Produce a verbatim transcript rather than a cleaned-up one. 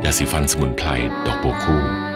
าสีฟันสมุนไพรดอกบัวคู่